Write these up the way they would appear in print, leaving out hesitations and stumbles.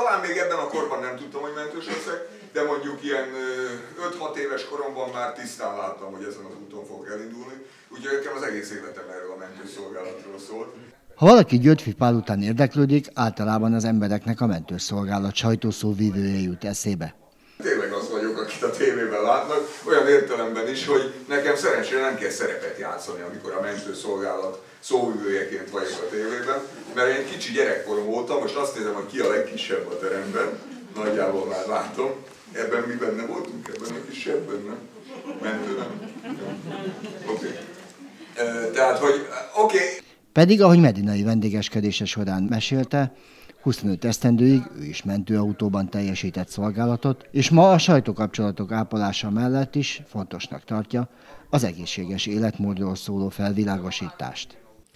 talán még ebben a korban nem tudtam, hogy mentős leszek, de mondjuk ilyen 5-6 éves koromban már tisztán láttam, hogy ezen az úton fogok elindulni. Úgyhogy nekem az egész életem erről a mentőszolgálatról szólt. Ha valaki Györffy Pál után érdeklődik, általában az embereknek a mentőszolgálat sajtószóvivője jut eszébe. Tényleg az vagyok, akit a tévében látnak, olyan értelemben is, hogy nekem szerencsére nem kell szerepet játszani, amikor a mentőszolgálat szóvivőjeként vagyok a tévében, mert én kicsi gyerekkorom óta, most azt nézem, hogy ki a legkisebb a teremben, nagyjából már látom. Ebben mi benne voltunk? Ebben a kisebben, nem? Mentő, nem? Oké. Tehát, hogy oké. Pedig, ahogy Medinai vendégeskedése során mesélte, 25 esztendőig ő is mentőautóban teljesített szolgálatot, és ma a sajtókapcsolatok ápolása mellett is fontosnak tartja az egészséges életmódról szóló felvilágosítást.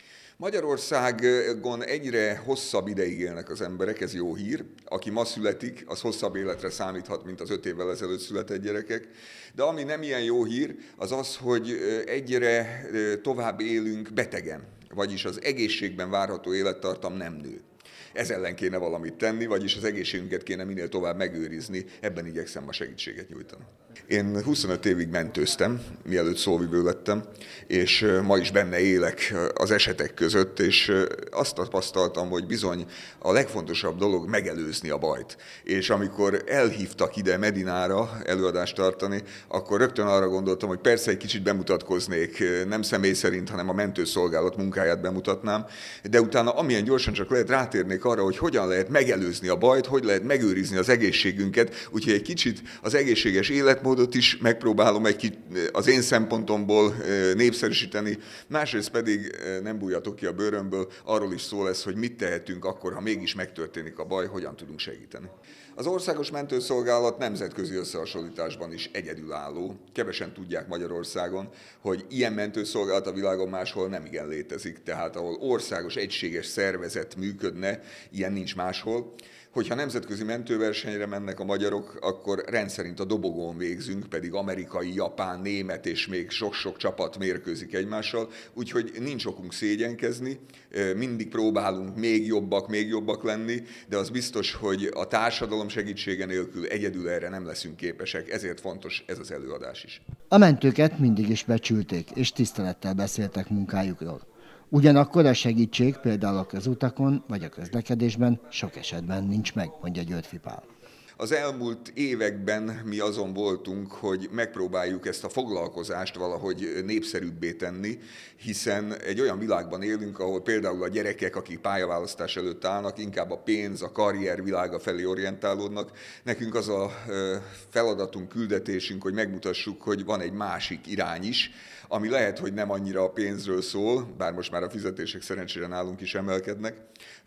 Magyarországon egyre hosszabb ideig élnek az emberek, ez jó hír. Aki ma születik, az hosszabb életre számíthat, mint az 5 évvel ezelőtt született gyerekek. De ami nem ilyen jó hír, az az, hogy egyre tovább élünk betegen, vagyis az egészségben várható élettartam nem nő. Ez ellen kéne valamit tenni, vagyis az egészségünket kéne minél tovább megőrizni, ebben igyekszem ma segítséget nyújtani. Én 25 évig mentőztem, mielőtt szóvivő lettem, és ma is benne élek az esetek között, és azt tapasztaltam, hogy bizony a legfontosabb dolog megelőzni a bajt. És amikor elhívtak ide Medinára előadást tartani, akkor rögtön arra gondoltam, hogy persze egy kicsit bemutatkoznék, nem személy szerint, hanem a mentőszolgálat munkáját bemutatnám, de utána amilyen gyorsan csak lehet rátérnék arra, hogy hogyan lehet megelőzni a bajt, hogy lehet megőrizni az egészségünket, úgyhogy egy kicsit az egészséges életmódot is megpróbálom az én szempontomból népszerűsíteni, másrészt pedig nem bújjatok ki a bőrömből, arról is szó lesz, hogy mit tehetünk akkor, ha mégis megtörténik a baj, hogyan tudunk segíteni. Az Országos Mentőszolgálat nemzetközi összehasonlításban is egyedülálló. Kevesen tudják Magyarországon, hogy ilyen mentőszolgálat a világon máshol nem igen létezik, tehát ahol országos egységes szervezet működne, ilyen nincs máshol. Hogyha nemzetközi mentőversenyre mennek a magyarok, akkor rendszerint a dobogón végzünk, pedig amerikai, japán, német és még sok-sok csapat mérkőzik egymással, úgyhogy nincs okunk szégyenkezni, mindig próbálunk még jobbak lenni, de az biztos, hogy a társadalom segítsége nélkül egyedül erre nem leszünk képesek, ezért fontos ez az előadás is. A mentőket mindig is becsülték, és tisztelettel beszéltek munkájukról. Ugyanakkor a segítség például a közutakon vagy a közlekedésben sok esetben nincs meg, mondja Györffy Pál. Az elmúlt években mi azon voltunk, hogy megpróbáljuk ezt a foglalkozást valahogy népszerűbbé tenni, hiszen egy olyan világban élünk, ahol például a gyerekek, akik pályaválasztás előtt állnak, inkább a pénz, a karrier világa felé orientálódnak. Nekünk az a feladatunk, küldetésünk, hogy megmutassuk, hogy van egy másik irány is, ami lehet, hogy nem annyira a pénzről szól, bár most már a fizetések szerencsére nálunk is emelkednek,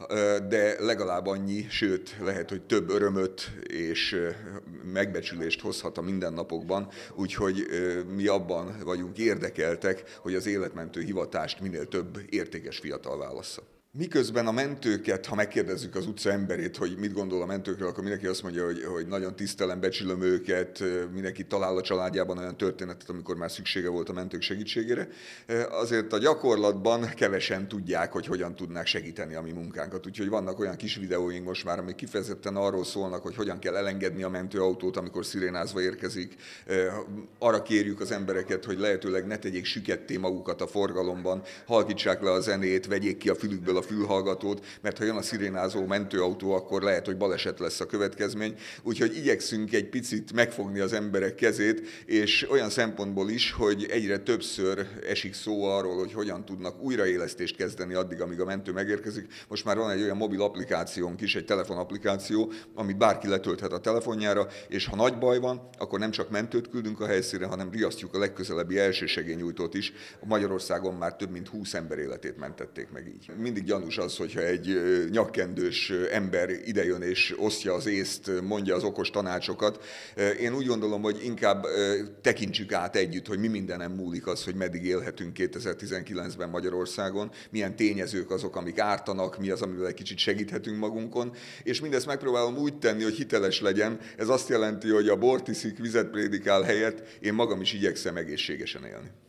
de legalább annyi, sőt, lehet, hogy több örömöt és megbecsülést hozhat a mindennapokban, úgyhogy mi abban vagyunk érdekeltek, hogy az életmentő hivatást minél több értékes fiatal válassza. Miközben a mentőket, ha megkérdezzük az utca emberét, hogy mit gondol a mentőkről, akkor mindenki azt mondja, hogy nagyon tisztelem, becsülöm őket, mindenki talál a családjában olyan történetet, amikor már szüksége volt a mentők segítségére. Azért a gyakorlatban kevesen tudják, hogy hogyan tudnák segíteni a mi munkánkat. Úgyhogy vannak olyan kis videóink most már, amik kifejezetten arról szólnak, hogy hogyan kell elengedni a mentőautót, amikor szirénázva érkezik. Arra kérjük az embereket, hogy lehetőleg ne tegyék süketté magukat a forgalomban, halkítsák le a zenét, vegyék ki a fülükből a fülhallgatót, mert ha jön a szirénázó mentőautó, akkor lehet, hogy baleset lesz a következmény. Úgyhogy igyekszünk egy picit megfogni az emberek kezét, és olyan szempontból is, hogy egyre többször esik szó arról, hogy hogyan tudnak újraélesztést kezdeni addig, amíg a mentő megérkezik. Most már van egy olyan mobil applikációnk is, egy telefonapplikáció, amit bárki letölthet a telefonjára, és ha nagy baj van, akkor nem csak mentőt küldünk a helyszínre, hanem riasztjuk a legközelebbi elsősegélynyújtót is. Magyarországon már több mint 20 ember életét mentették meg így. Mindig gyanús az, hogyha egy nyakkendős ember idejön és osztja az észt, mondja az okos tanácsokat. Én úgy gondolom, hogy inkább tekintsük át együtt, hogy mi mindenem múlik az, hogy meddig élhetünk 2019-ben Magyarországon, milyen tényezők azok, amik ártanak, mi az, amivel egy kicsit segíthetünk magunkon, és mindezt megpróbálom úgy tenni, hogy hiteles legyen. Ez azt jelenti, hogy a bort iszik, vizet prédikál helyett én magam is igyekszem egészségesen élni.